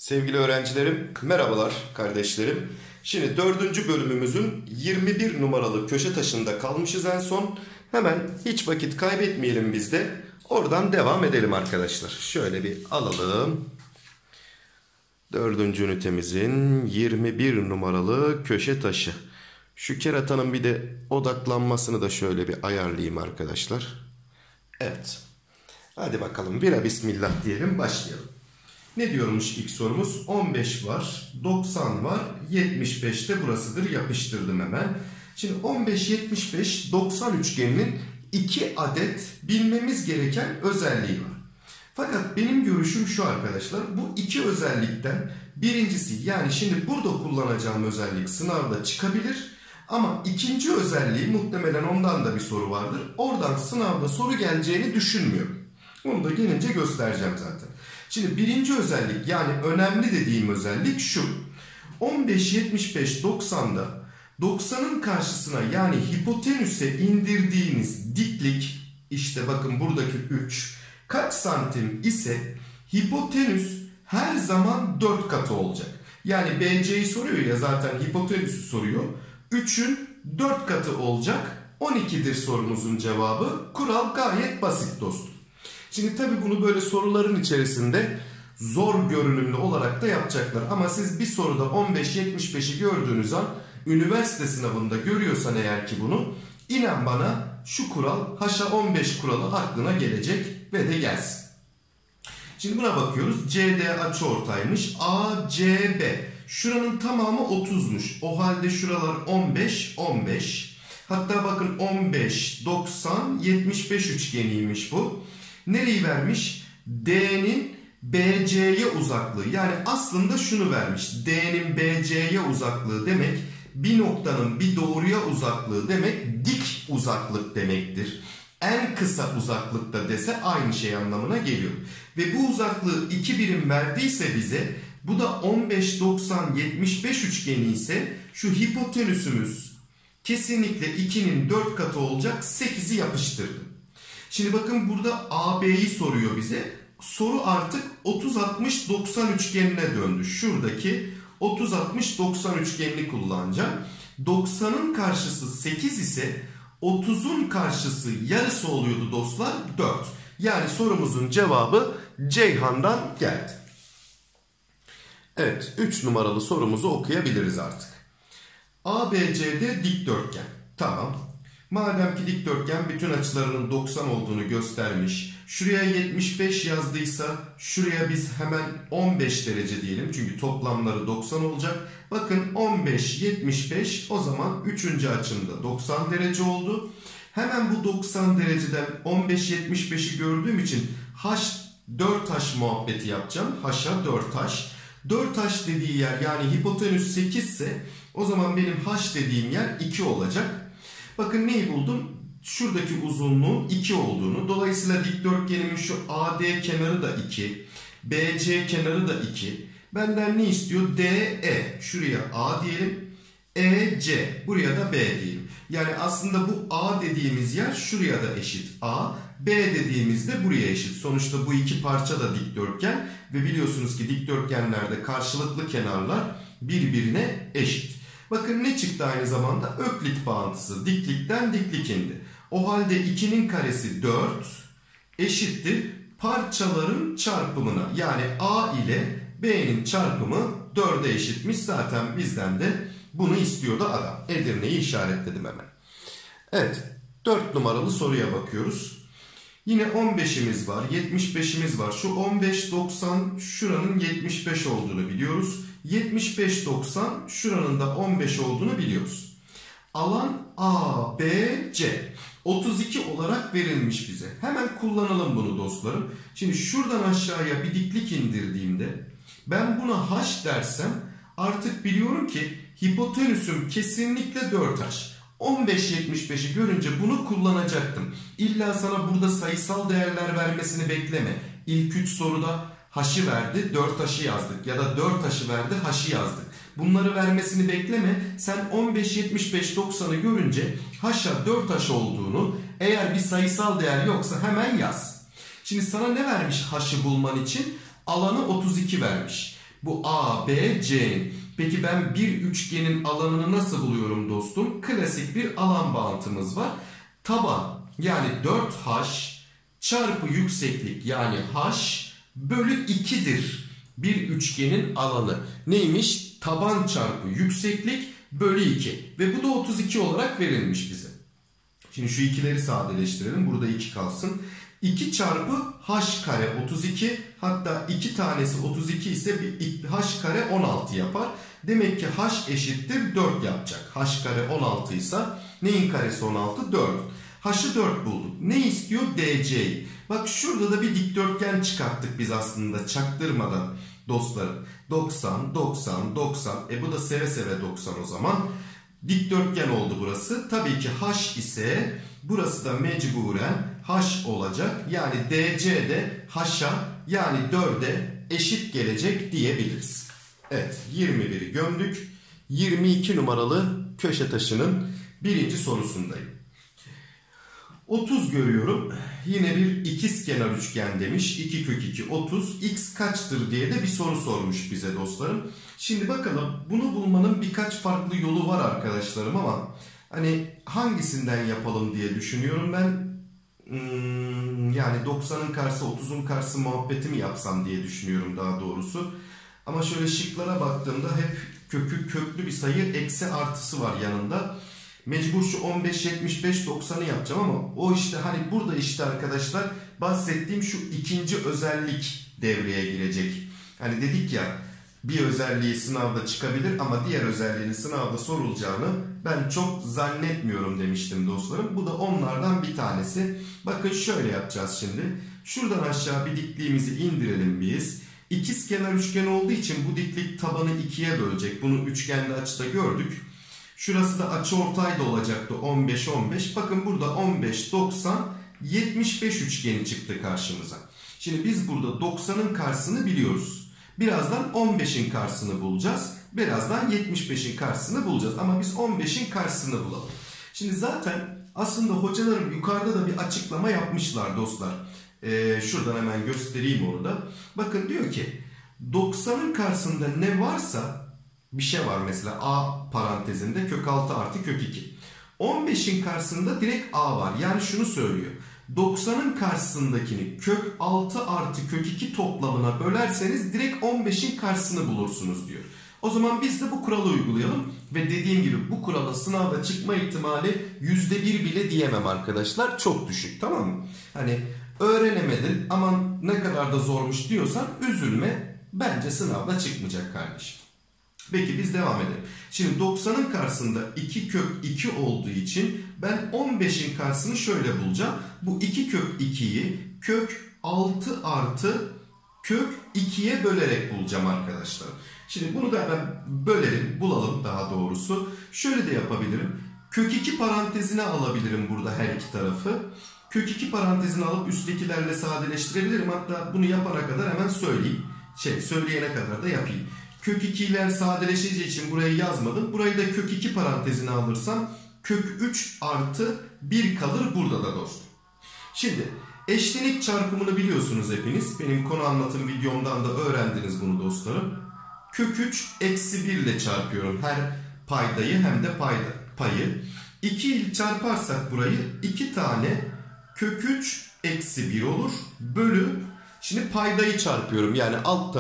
Sevgili öğrencilerim, merhabalar kardeşlerim. Şimdi 4. bölümümüzün 21 numaralı köşe taşında kalmışız en son. Hemen hiç vakit kaybetmeyelim biz de. Oradan devam edelim arkadaşlar. Şöyle bir alalım. 4. ünitemizin 21 numaralı köşe taşı. Şu keratanın bir de odaklanmasını da şöyle bir ayarlayayım arkadaşlar. Evet. Hadi bakalım. Bira bismillah diyelim, başlayalım. Ne diyormuş ilk sorumuz? 15 var, 90 var, 75 de burasıdır. Yapıştırdım hemen. Şimdi 15, 75, 90 üçgeninin 2 adet bilmemiz gereken özelliği var. Fakat benim görüşüm şu arkadaşlar. Bu iki özellikten birincisi, yani şimdi burada kullanacağım özellik sınavda çıkabilir. Ama ikinci özelliği, muhtemelen ondan da bir soru vardır. Oradan sınavda soru geleceğini düşünmüyorum. Onu da gelince göstereceğim zaten. Şimdi birinci özellik, yani önemli dediğim özellik şu. 15, 75, 90'da 90'ın karşısına, yani hipotenüse indirdiğiniz diklik, işte bakın buradaki 3 kaç santim ise hipotenüs her zaman 4 katı olacak. Yani BC'yi soruyor ya, zaten hipotenüsü soruyor. 3'ün 4 katı olacak. 12'dir sorumuzun cevabı. Kural gayet basit dostum. Şimdi tabii bunu böyle soruların içerisinde zor görünümlü olarak da yapacaklar. Ama siz bir soruda 15-75'i gördüğünüz an, üniversite sınavında görüyorsan eğer ki bunu, inan bana şu kural, haşa 15 kuralı aklına gelecek ve de gelsin. Şimdi buna bakıyoruz. CD açıortaymış. ACB. Şuranın tamamı 30'muş. O halde şuralar 15, 15. Hatta bakın 15, 90, 75 üçgeniymiş bu. Nereyi vermiş? D'nin BC'ye uzaklığı. Yani aslında şunu vermiş. D'nin BC'ye uzaklığı demek, bir noktanın bir doğruya uzaklığı demek, dik uzaklık demektir. En kısa uzaklıkta dese aynı şey anlamına geliyor. Ve bu uzaklığı 2 birim verdiyse bize, bu da 15, 90, 75 üçgeni ise şu hipotenüsümüz kesinlikle 2'nin 4 katı olacak. 8'i yapıştırdım. Şimdi bakın burada AB'yi soruyor bize. Soru artık 30, 60, 90 üçgenine döndü. Şuradaki 30, 60, 90 üçgenini kullanacağım. 90'ın karşısı 8 ise 30'un karşısı yarısı oluyordu dostlar, 4. Yani sorumuzun cevabı Ceyhan'dan geldi. Evet, 3 numaralı sorumuzu okuyabiliriz artık. ABCD dikdörtgen. Tamam. Madem ki dikdörtgen bütün açılarının 90 olduğunu göstermiş. Şuraya 75 yazdıysa şuraya biz hemen 15 derece diyelim. Çünkü toplamları 90 olacak. Bakın 15, 75, o zaman 3. açımda 90 derece oldu. Hemen bu 90 dereceden 15, 75'i gördüğüm için H 4H muhabbeti yapacağım. H'a 4H. 4H dediği yer, yani hipotenüs 8 ise o zaman benim H dediğim yer 2 olacak. Bakın neyi buldum? Şuradaki uzunluğun 2 olduğunu. Dolayısıyla dikdörtgenimin şu AD kenarı da 2. BC kenarı da 2. Benden ne istiyor? DE. Şuraya A diyelim. EC. Buraya da B diyelim. Yani aslında bu A dediğimiz yer şuraya da eşit A. B dediğimizde buraya eşit. Sonuçta bu iki parça da dikdörtgen. Ve biliyorsunuz ki dikdörtgenlerde karşılıklı kenarlar birbirine eşit. Bakın ne çıktı aynı zamanda? Öklit bağıntısı. Diklikten diklik indi. O halde 2'nin karesi 4 eşittir parçaların çarpımına. Yani A ile B'nin çarpımı 4'e eşitmiş. Zaten bizden de bunu istiyordu adam. Edirne'yi işaretledim hemen. Evet, 4 numaralı soruya bakıyoruz. Yine 15'imiz var, 75'imiz var. Şu 15, 90 şuranın 75 olduğunu biliyoruz. 75, 90 şuranın da 15 olduğunu biliyoruz. Alan ABC 32 olarak verilmiş bize. Hemen kullanalım bunu dostlarım. Şimdi şuradan aşağıya bir diklik indirdiğimde ben buna H dersem artık biliyorum ki hipotenüsüm kesinlikle 4H. 15-75'i görünce bunu kullanacaktım. İlla sana burada sayısal değerler vermesini bekleme. İlk 3 soruda H'ı verdi, 4H'ı yazdık. Ya da 4H'ı verdi, H'ı yazdık. Bunları vermesini bekleme. Sen 15-75-90'ı görünce H'a 4H olduğunu, eğer bir sayısal değer yoksa hemen yaz. Şimdi sana ne vermiş H'ı bulman için? Alanı 32 vermiş. Bu A, B, C'nin. Peki ben bir üçgenin alanını nasıl buluyorum dostum? Klasik bir alan bağıntımız var. Taban yani 4H çarpı yükseklik yani H bölü 2'dir. Bir üçgenin alanı. Neymiş? Taban çarpı yükseklik bölü 2. Ve bu da 32 olarak verilmiş bize. Şimdi şu ikileri sadeleştirelim. Burada 2 kalsın. 2 çarpı h kare 32. Hatta 2 tanesi 32 ise h kare 16 yapar. Demek ki h eşittir 4 yapacak. H kare 16 ise neyin karesi 16? 4. H'ı 4 bulduk. Ne istiyor? DC'yi. Bak şurada da bir dikdörtgen çıkarttık biz aslında çaktırmadan dostlarım. 90, 90, 90. Bu da seve seve 90 o zaman. Dikdörtgen oldu burası. Tabii ki H ise burası da mecburen H olacak. Yani DC de H'a yani 4'e eşit gelecek diyebiliriz. Evet 21'i gömdük. 22 numaralı köşe taşının birinci sorusundayım. 30 görüyorum. Yine bir ikizkenar üçgen demiş. 2 kök 2 30. X kaçtır diye de bir soru sormuş bize dostlarım. Şimdi bakalım bunu bulmanın birkaç farklı yolu var arkadaşlarım ama hani hangisinden yapalım diye düşünüyorum ben. Yani 90'ın karşısı 30'un karşısı muhabbeti mi yapsam diye düşünüyorum daha doğrusu. Ama şöyle şıklara baktığımda hep köklü bir sayı eksi artısı var yanında. Mecbur şu 15, 75, 90'ı yapacağım ama o işte hani burada işte arkadaşlar bahsettiğim şu ikinci özellik devreye girecek. Hani dedik ya bir özelliği sınavda çıkabilir ama diğer özelliğinin sınavda sorulacağını ben çok zannetmiyorum demiştim dostlarım. Bu da onlardan bir tanesi. Bakın şöyle yapacağız şimdi. Şuradan aşağı bir dikliğimizi indirelim biz. İkizkenar üçgen olduğu için bu diklik tabanı ikiye bölecek. Bunu üçgenli açıda gördük. Şurası da açıortay da olacaktı 15 15. Bakın burada 15 90 75 üçgeni çıktı karşımıza. Şimdi biz burada 90'ın karşısını biliyoruz. Birazdan 15'in karşısını bulacağız. Birazdan 75'in karşısını bulacağız. Ama biz 15'in karşısını bulalım. Şimdi zaten aslında hocalarım yukarıda da bir açıklama yapmışlar dostlar. Şuradan hemen göstereyim onu da. Bakın diyor ki 90'ın karşısında ne varsa bir şey var mesela a parantezinde kök 6 artı kök 2. 15'in karşısında direkt a var. Yani şunu söylüyor. 90'ın karşısındakini kök 6 artı kök 2 toplamına bölerseniz direkt 15'in karşısını bulursunuz diyor. O zaman biz de bu kuralı uygulayalım. Ve dediğim gibi bu kuralın sınavda çıkma ihtimali %1 bile diyemem arkadaşlar. Çok düşük, tamam mı? Hani öğrenemedin aman ne kadar da zormuş diyorsan üzülme. Bence sınavda çıkmayacak kardeşim. Peki biz devam edelim. Şimdi 90'ın karşısında 2 kök 2 olduğu için ben 15'in karşısını şöyle bulacağım. Bu 2 kök 2'yi kök 6 artı kök 2'ye bölerek bulacağım arkadaşlar. Şimdi bunu da hemen bölelim, bulalım daha doğrusu. Şöyle de yapabilirim. Kök 2 parantezine alabilirim burada her iki tarafı. Kök 2 parantezini alıp üsttekilerle sadeleştirebilirim. Hatta bunu yapana kadar hemen söyleyeyim. Söyleyene kadar da yapayım. Kök 2'ler sadeleşeceği için burayı yazmadım. Burayı da kök 2 parantezine alırsam kök 3 artı 1 kalır burada da dostum. Şimdi eşlenik çarpımını biliyorsunuz hepiniz. Benim konu anlatım videomdan da öğrendiniz bunu dostlarım. Kök 3 eksi 1 ile çarpıyorum her paydayı hem de payı. 2 ile çarparsak burayı 2 tane kök 3 eksi 1 olur. Bölü şimdi paydayı çarpıyorum yani alt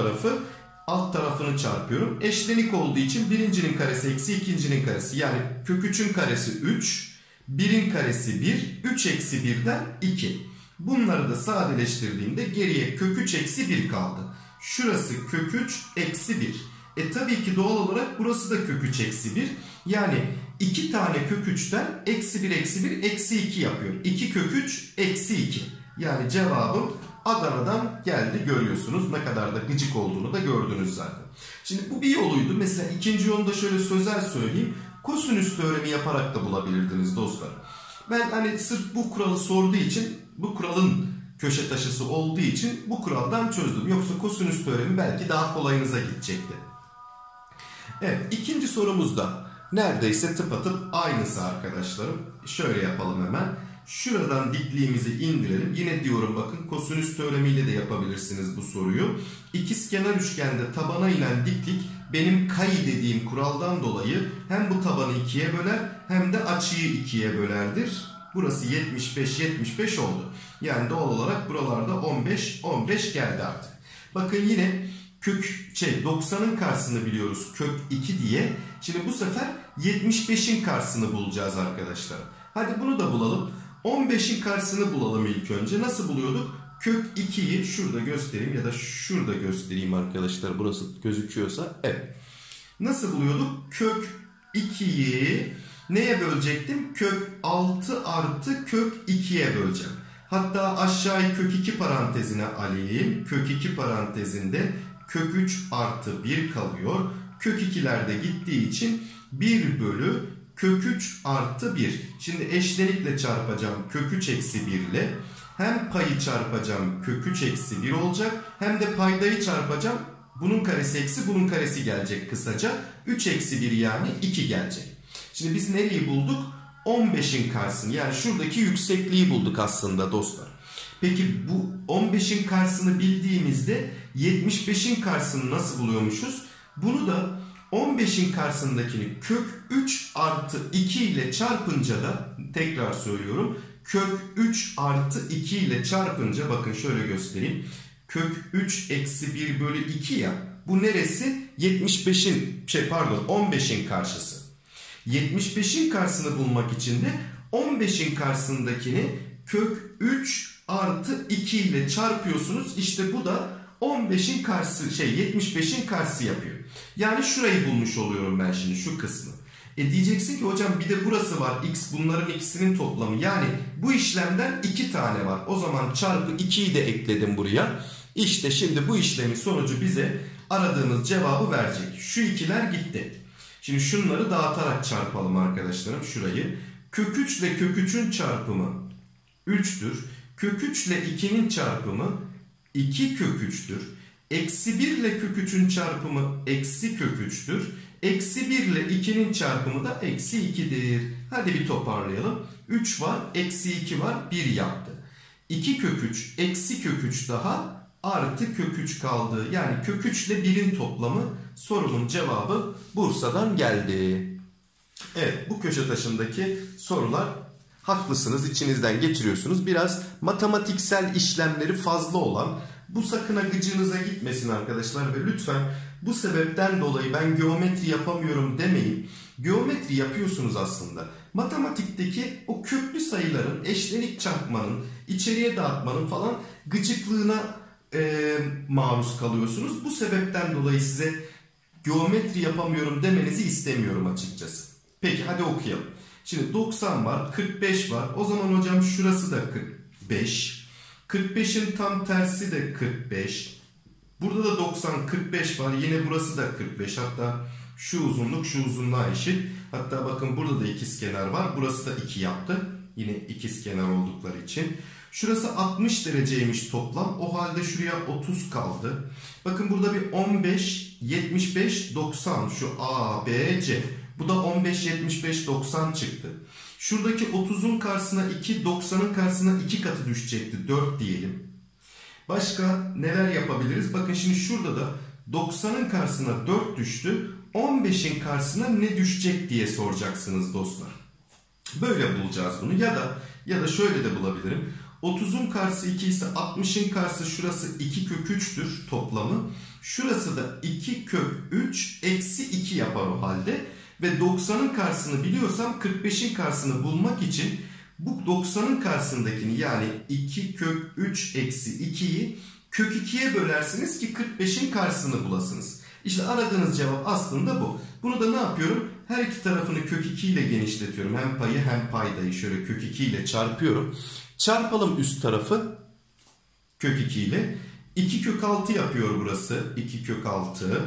tarafını çarpıyorum. Eşlenik olduğu için birincinin karesi eksi ikincinin karesi. Yani kök 3'ün karesi 3. 1'in karesi 1. 3 eksi 1'den 2. Bunları da sadeleştirdiğimde geriye kök 3 eksi 1 kaldı. Şurası kök 3 eksi 1. Tabii ki doğal olarak burası da kök 3 eksi 1. Yani 2 tane kök 3'ten eksi 1 eksi 1 eksi 2 yapıyor. 2 kök 3 eksi 2. Yani cevabım Adana'dan geldi, görüyorsunuz. Ne kadar da gıcık olduğunu da gördünüz zaten. Şimdi bu bir yoluydu. Mesela ikinci yolu da şöyle sözel söyleyeyim. Kosinüs teoremi yaparak da bulabilirdiniz dostlar. Ben hani sırf bu kuralı sorduğu için, bu kuralın köşe taşısı olduğu için bu kuraldan çözdüm. Yoksa kosinüs teoremi belki daha kolayınıza gidecekti. Evet, ikinci sorumuz da neredeyse tıpatıp aynısı arkadaşlarım. Şöyle yapalım hemen. şuradan dikliğimizi indirelim. Yine diyorum bakın kosinüs teoremiyle de yapabilirsiniz bu soruyu. İkizkenar üçgende tabana inen diklik benim kayı dediğim kuraldan dolayı hem bu tabanı ikiye böler hem de açıyı ikiye bölerdir. Burası 75 oldu. Yani doğal olarak buralarda 15 geldi artık. Bakın yine 90'ın karşısını biliyoruz kök 2 diye. Şimdi bu sefer 75'in karşısını bulacağız arkadaşlar. Hadi bunu da bulalım. 15'in karşısını bulalım ilk önce. Nasıl buluyorduk? Kök 2'yi şurada göstereyim ya da şurada göstereyim arkadaşlar. Burası gözüküyorsa. Evet. Nasıl buluyorduk? Kök 2'yi neye bölecektim? Kök 6 artı kök 2'ye böleceğim. Hatta aşağıyı kök 2 parantezine alayım. Kök 2 parantezinde kök 3 artı 1 kalıyor. Kök 2'ler de gittiği için 1 bölü kök 3 artı 1. Şimdi eşlenikle çarpacağım kök 3 eksi 1 ile. Hem payı çarpacağım kök 3 eksi 1 olacak. Hem de paydayı çarpacağım. Bunun karesi eksi bunun karesi gelecek kısaca. 3 eksi 1 yani 2 gelecek. Şimdi biz nereyi bulduk? 15'in karşısını yani şuradaki yüksekliği bulduk aslında dostlar. Peki bu 15'in karşısını bildiğimizde 75'in karşısını nasıl buluyormuşuz? Bunu da 15'in karşısındakini kök 3 artı 2 ile çarpınca da tekrar söylüyorum. Kök 3 artı 2 ile çarpınca bakın şöyle göstereyim. Kök 3 eksi 1 bölü 2 ya. Bu neresi? 15'in karşısı. 75'in karşısını bulmak için de 15'in karşısındakini kök 3 artı 2 ile çarpıyorsunuz. İşte bu da 15'in karşısı 75'in karşısı yapıyor. Yani şurayı bulmuş oluyorum ben şimdi şu kısmı. Diyeceksin ki hocam bir de burası var. X bunların ikisinin toplamı. Yani bu işlemden 2 tane var. O zaman çarpı 2'yi de ekledim buraya. İşte şimdi bu işlemin sonucu bize aradığımız cevabı verecek. Şu ikiler gitti. Şimdi şunları dağıtarak çarpalım arkadaşlarım şurayı. Kök 3 ile kök 3'ün çarpımı 3'tür. Kök 3 ile 2'nin çarpımı 2 kök 3'tür. Eksi 1 ile kök 3'ün çarpımı eksi kök 3'tür. Eksi 1 ile 2'nin çarpımı da eksi 2'dir. Hadi bir toparlayalım. 3 var, eksi 2 var, 1 yaptı. 2 kök 3, eksi kök 3 daha artı kök 3 kaldı. Yani kök 3 ile 1'in toplamı sorunun cevabı Bursa'dan geldi. Evet bu köşe taşındaki sorular haklısınız içinizden geçiriyorsunuz. Biraz matematiksel işlemleri fazla olan bu sakın gıcığınıza gitmesin arkadaşlar ve lütfen bu sebepten dolayı ben geometri yapamıyorum demeyin. Geometri yapıyorsunuz aslında. Matematikteki o köklü sayıların, eşlenik çarpmanın, içeriye dağıtmanın falan gıcıklığına maruz kalıyorsunuz. Bu sebepten dolayı size geometri yapamıyorum demenizi istemiyorum açıkçası. Peki hadi okuyalım. Şimdi 90 var, 45 var. O zaman hocam şurası da 45. 45'in tam tersi de 45. Burada da 90, 45 var. Yine burası da 45. Hatta şu uzunluk şu uzunluğa eşit. Hatta bakın burada da ikizkenar var. Burası da 2 yaptı. Yine ikizkenar oldukları için. Şurası 60 dereceymiş toplam. O halde şuraya 30 kaldı. Bakın burada bir 15, 75, 90. Şu A, B, C. Bu da 15, 75, 90 çıktı. Şuradaki 30'un karşısına 2, 90'ın karşısına 2 katı düşecekti. 4 diyelim. Başka neler yapabiliriz? Bakın şimdi şurada da 90'ın karşısına 4 düştü. 15'in karşısına ne düşecek diye soracaksınız dostlar. Böyle bulacağız bunu. Ya da şöyle de bulabilirim. 30'un karşısı 2 ise 60'ın karşısı şurası 2 kök 3'tür toplamı. Şurası da 2 kök 3 eksi 2 yapar o halde. Ve 90'ın karşısını biliyorsam 45'in karşısını bulmak için bu 90'ın karşısındakini yani 2 kök 3 eksi 2'yi kök 2'ye bölersiniz ki 45'in karşısını bulasınız. İşte aradığınız cevap aslında bu. Bunu da ne yapıyorum? Her iki tarafını kök 2 ile genişletiyorum. Hem payı hem paydayı şöyle kök 2 ile çarpıyorum. Çarpalım üst tarafı kök 2 ile. 2 kök 6 yapıyor burası. 2 kök 6.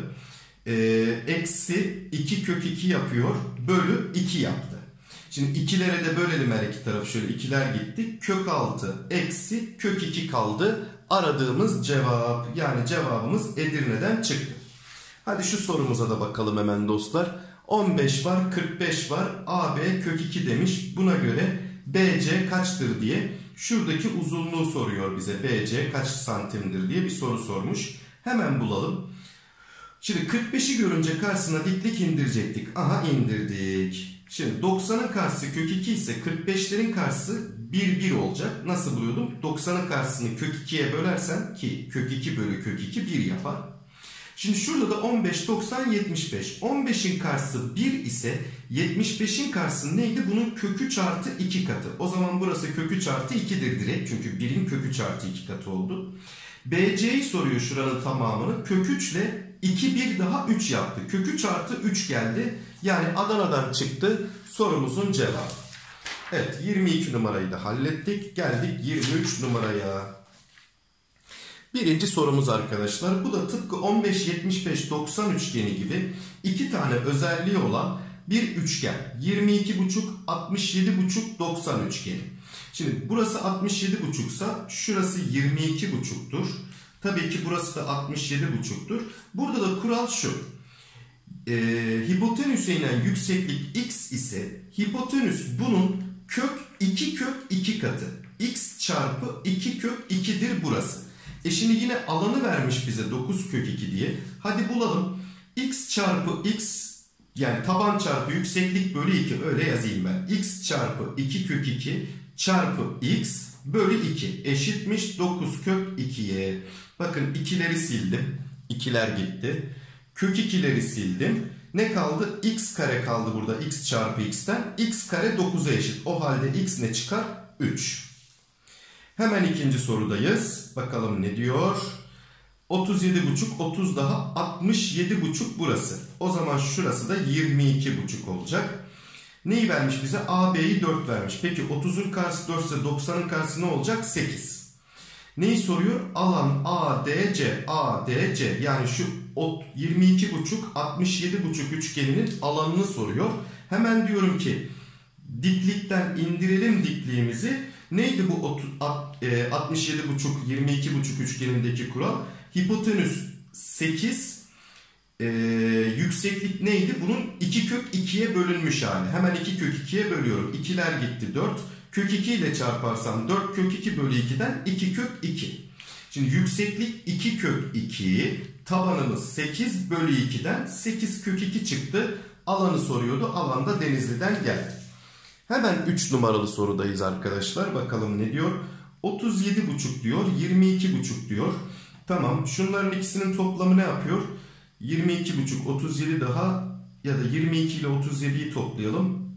Eksi 2 kök 2 yapıyor. Bölü 2 yaptı. Şimdi 2'lere de bölelim her iki tarafı. Şöyle 2'ler gitti. Kök 6 eksi kök 2 kaldı. Aradığımız cevap. Yani cevabımız Edirne'den çıktı. Hadi şu sorumuza da bakalım hemen dostlar. 15 var, 45 var. AB kök 2 demiş. Buna göre BC kaçtır diye şuradaki uzunluğu soruyor bize. BC kaç santimdir diye bir soru sormuş. Hemen bulalım. Şimdi 45'i görünce karşısına diklik indirecektik. Aha indirdik. Şimdi 90'ın karşısı kök 2 ise 45'lerin karşısı 1 olacak. Nasıl buluyordum? 90'ın karşısını kök 2'ye bölersen ki kök 2 bölü kök 2 1 yapar. Şimdi şurada da 15, 90, 75. 15'in karşısı 1 ise 75'in karşısı neydi? Bunun kökü çarpı 2 katı. O zaman burası kökü çarpı 2'dir direkt. Çünkü 1'in kökü çarpı 2 katı oldu. BC'yi soruyor şuranın tamamını. Kök 3 ile 2 1 daha 3 yaptı. Kök 3 artı 3 geldi. Yani Adana'dan çıktı sorumuzun cevabı. Evet 22 numarayı da hallettik. Geldik 23 numaraya. Birinci sorumuz arkadaşlar. Bu da tıpkı 15, 75, 90 üçgeni gibi iki tane özelliği olan bir üçgen. 22,5, 67,5, 90 üçgeni. Şimdi burası 67,5 ise şurası 22,5'tur. Tabii ki burası da 67,5'tur. Burada da kural şu. Hipotenüse inen yükseklik x ise hipotenüs bunun kök 2 katı. X çarpı 2 kök 2'dir burası. Şimdi yine alanı vermiş bize 9 kök 2 diye. Hadi bulalım. X çarpı x yani taban çarpı yükseklik bölü 2 öyle yazayım ben. X çarpı 2 kök 2 çarpı x bölü 2 eşitmiş 9 kök 2'ye. Bakın 2'leri sildim. 2'ler gitti. Kök 2'leri sildim. Ne kaldı? X kare kaldı burada. X çarpı x'ten. X kare 9'a eşit. O halde x ne çıkar? 3. Hemen ikinci sorudayız. Bakalım ne diyor? 37,5 30 daha 67,5 burası. O zaman şurası da 22,5 olacak. Neyi vermiş bize? AB'yi 4 vermiş. Peki 30'un karşısı 4 ise 90'ın karşısı ne olacak? 8. Neyi soruyor? Alan ADC. ADC yani şu 22,5 67,5 üçgeninin alanını soruyor. Hemen diyorum ki diklikten indirelim dikliğimizi. Neydi bu 67,5 22,5 üçgenindeki kural? Hipotenüs 8 yükseklik neydi? Bunun 2 kök 2'ye bölünmüş hali. Hemen 2 kök 2'ye bölüyorum. 2'ler gitti 4. Kök 2 ile çarparsam 4 kök 2 bölü 2'den 2 kök 2. Şimdi yükseklik 2 kök 2. Tabanımız 8 bölü 2'den 8 kök 2 çıktı. Alanı soruyordu. Alan da Denizli'den geldi. Hemen 3 numaralı sorudayız arkadaşlar. Bakalım ne diyor? 37,5 diyor. 22,5 diyor. Tamam. Şunların ikisinin toplamı ne yapıyor? 22,5 37 daha ya da 22 ile 37'yi toplayalım.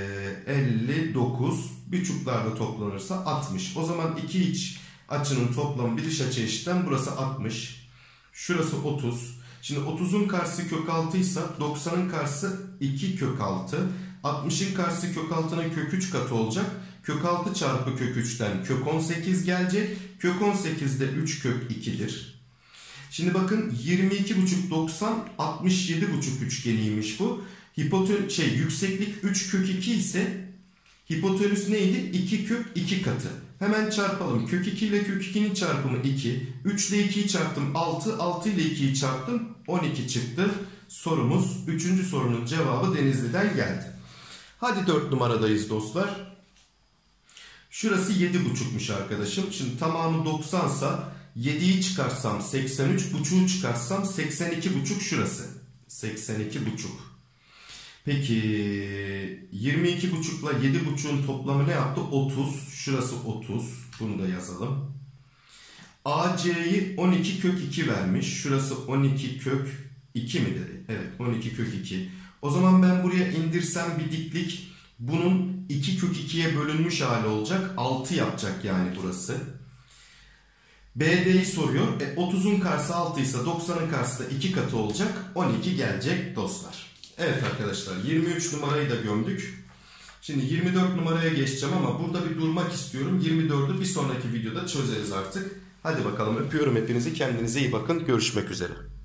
59. Buçuklarda toplanırsa 60. O zaman iki iç açının toplamı bir dış açı eşitten burası 60. Şurası 30. Şimdi 30'un karşısı kök 6 ise 90'ın karşısı 2 kök 6. 60'ın karşısı kök 6'nın kök 3 katı olacak. Kök 6 çarpı kök 3'ten kök 18 gelecek. Kök 18 de 3 kök 2'dir. Şimdi bakın 22,5 90 67,5 üçgeniymiş bu. Yükseklik 3 kök 2 ise hipotenüs neydi? 2 kök 2 katı. Hemen çarpalım. Kök 2 ile kök 2'nin çarpımı 2. 3 ile 2'yi çarptım 6. 6 ile 2'yi çarptım 12 çıktı. Sorumuz 3. sorunun cevabı Denizli'den geldi. Hadi 4 numaradayız dostlar. Şurası 7,5'muş arkadaşım. Şimdi tamamı 90 sa 7'yi çıkarsam 83, buçuğu çıkarsam 82,5 şurası. 82,5. Peki 22,5 ile 7,5'un toplamı ne yaptı? 30. Şurası 30. Bunu da yazalım. AC'yi 12 kök 2 vermiş. Şurası 12 kök 2 mi dedi? Evet 12 kök 2. O zaman ben buraya indirsem bir diklik bunun 2 kök 2'ye bölünmüş hali olacak. 6 yapacak yani burası. BD'yi soruyor. 30'un karşısı 6 ise 90'ın karşısı da 2 katı olacak. 12 gelecek dostlar. Evet arkadaşlar 23 numarayı da gömdük. Şimdi 24 numaraya geçeceğim ama burada bir durmak istiyorum. 24'ü bir sonraki videoda çözeriz artık. Hadi bakalım öpüyorum hepinizi. Kendinize iyi bakın. Görüşmek üzere.